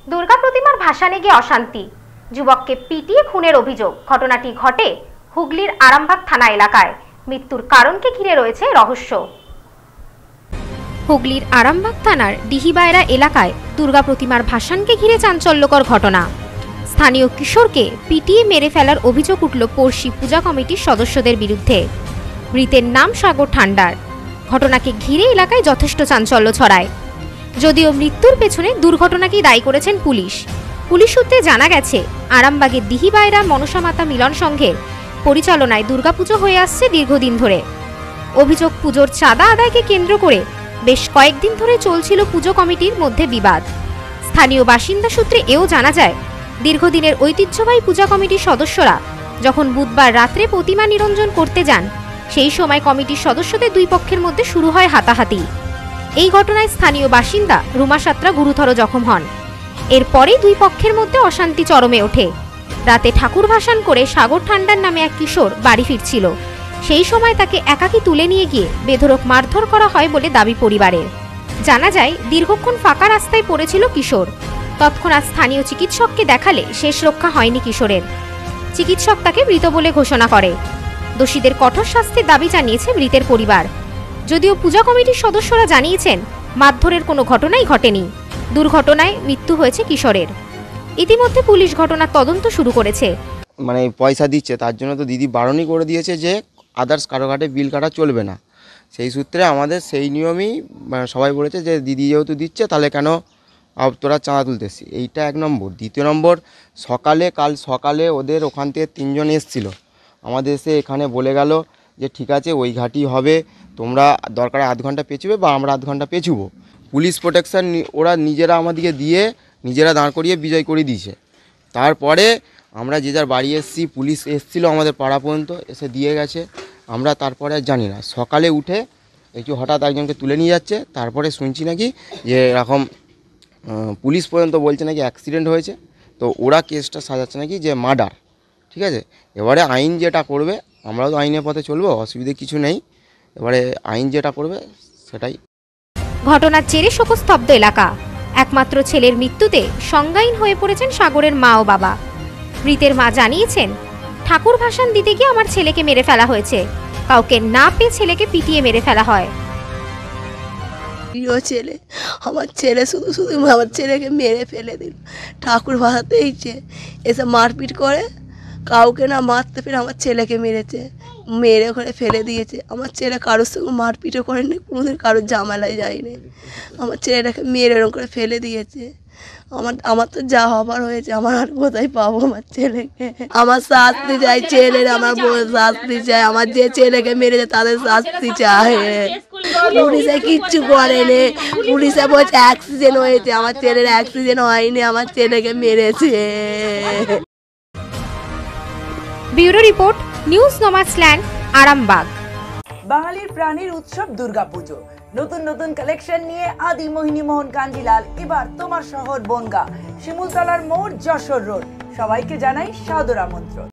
দুর্গা প্রতিমার ভাসানে গিয়ে অশান্তি, যুবককে পিটিয়ে খুনের অভিযোগ। ঘটনাটি ঘটে হুগলির আরামবাগ থানা এলাকায়। মৃত্যুর কারণকে ঘিরে রয়েছে রহস্য। হুগলির আরামবাগ থানার ডিহিবায়রা এলাকায় দুর্গা প্রতিমার ভাসানকে ঘিরে চাঞ্চল্যকর ঘটনা। স্থানীয় কিশোরকে পিটিয়ে মেরে ফেলার অভিযোগ উঠল পড়শি পূজা কমিটির সদস্যদের বিরুদ্ধে। মৃতের নাম সাগর ঠান্ডার। ঘটনাকে ঘিরে এলাকায় যথেষ্ট চাঞ্চল্য ছড়ায়। যদিও মৃত্যুর পেছনে দুর্ঘটনাকেই দায়ী করেছেন পুলিশ। পুলিশ সূত্রে জানা গেছে, আরামবাগের ডিহিবায়রা মনসা মাতা মিলন সংঘের পরিচালনায় দুর্গাপুজো হয়ে আসছে দীর্ঘদিন ধরে। অভিযোগ, পুজোর চাঁদা আদায়কে কেন্দ্র করে বেশ কয়েকদিন ধরে চলছিল পুজো কমিটির মধ্যে বিবাদ। স্থানীয় বাসিন্দা সূত্রে এও জানা যায়, দীর্ঘদিনের ঐতিহ্যবাহী পূজা কমিটির সদস্যরা যখন বুধবার রাত্রে প্রতিমা নিরঞ্জন করতে যান, সেই সময় কমিটির সদস্যদের দুই পক্ষের মধ্যে শুরু হয় হাতাহাতি। এই ঘটনায় স্থানীয় বাসিন্দা রুমা সাত্রা গুরুতর জখম হন। এরপরেই দুই পক্ষের মধ্যে অশান্তি চরমে ওঠে। রাতে ঠাকুর ভাসান করে সাগর ঠান্ডার নামে এক কিশোর বাড়ি ফিরছিল। সেই সময় তাকে একাকী তুলে নিয়ে গিয়ে বেধড়ক মারধর করা হয় বলে দাবি পরিবারের। জানা যায়, দীর্ঘক্ষণ ফাঁকা রাস্তায় পড়েছিল কিশোর। তৎক্ষণাৎ স্থানীয় চিকিৎসককে দেখালে শেষ রক্ষা হয়নি কিশোরের। চিকিৎসক তাকে মৃত বলে ঘোষণা করে। দোষীদের কঠোর শাস্তির দাবি জানিয়েছে মৃতের পরিবার। যদিও পূজা কমিটির সদস্যরা জানিয়েছেন, মারধরের কোনো ঘটনাই ঘটেনি। দুর্ঘটনায় মৃত্যু হয়েছে কিশোরের। ইতিমধ্যে পুলিশ ঘটনার তদন্ত শুরু করেছে। মানে পয়সা দিচ্ছে, তার জন্য তো দিদি বারণই করে দিয়েছে যে আদার্স কারো কাটে বিল কাটা চলবে না। সেই সূত্রে আমাদের সেই নিয়মই সবাই বলেছে যে দিদি যেহেতু দিচ্ছে, তাহলে কেন তোরা চাঁদা তুলতেছি। এইটা এক নম্বর। দ্বিতীয় নম্বর, কাল সকালে ওদের ওখান থেকে 3 জন এসেছিলো। আমাদের এসে এখানে বলে গেল যে ঠিক আছে, ওই ঘাটি হবে, তোমরা দরকারে আধ ঘন্টা পেছুবে বা আমরা আধ ঘন্টা পেছুবো। পুলিশ প্রোটেকশান ওরা নিজেরা আমাদেরকে দিয়ে নিজেরা দাঁড় করিয়ে বিজয় করে দিয়েছে। তারপরে আমরা যে যার বাড়ি এসেছি, পুলিশ এসেছিলো আমাদের পাড়া পর্যন্ত, এসে দিয়ে গেছে। আমরা তারপরে আর জানি না, সকালে উঠে একটু হঠাৎ একজনকে তুলে নিয়ে যাচ্ছে। তারপরে শুনছি নাকি যে এরকম পুলিশ পর্যন্ত বলছে নাকি অ্যাক্সিডেন্ট হয়েছে। তো ওরা কেসটা সাজাচ্ছে নাকি যে মার্ডার। ঠিক আছে, এবারে আইন যেটা করবে, আমরাও তো আইনের পথে চলবো, অসুবিধে কিছু নেই। এবারে আইন যেটা করবে সেটাই। ঘটনার জেরে শোকস্তব্ধ এলাকা। একমাত্র ছেলের মৃত্যুতে সংজ্ঞাহীন হয়ে পড়েছেন সাগরের মা ও বাবা। মৃতের মা জানিয়েছেন, ঠাকুর ভাসান দিতে গিয়ে আমার ছেলেকে মেরে ফেলা হয়েছে। কাউকে না পেয়ে ছেলেকে পিটিয়ে মেরে ফেলা হয়। ছেলে, আমার ছেলে শুধু আমার ছেলেকে মেরে ফেলে দিল। ঠাকুর ভাসাতে এসে মারপিট করে, কাউকে না মারতে পেরে আমার ছেলেকে মেরেছে, মেরে ওখানে ফেলে দিয়েছে। আমার ছেলে কারোর সঙ্গে মারপিটও করেনি, কোনোদিন কারোর ঝামেলায় যায়নি। আমার ছেলেটাকে মেরে এরকম করে ফেলে দিয়েছে। আমার তো যা হবার হয়েছে, আমার আর কোথায় পাবো আমার ছেলেকে? আমার শাস্তি চাই, ছেলের আমার শাস্তি চাই। আমার যে ছেলেকে মেরেছে তাদের শাস্তি চাই। পুলিশে কিচ্ছু করেনি, পুলিশে বলছে অ্যাক্সিডেন্ট হয়েছে। আমার ছেলের অ্যাক্সিডেন্ট হয়নি, আমার ছেলেকে মেরেছে। Bureau report, news Nomadland, Arambagh. বাঙালির প্রাণীর উৎসব দুর্গাপুজো। নতুন নতুন কালেকশন নিয়ে আদি মোহিনী মোহন কাঞ্জিলাল এবার তোমার শহর বনগাঁ, শিমুলতলার মোড়, যশোর রোড। সবাইকে জানাই সাদর আমন্ত্রণ।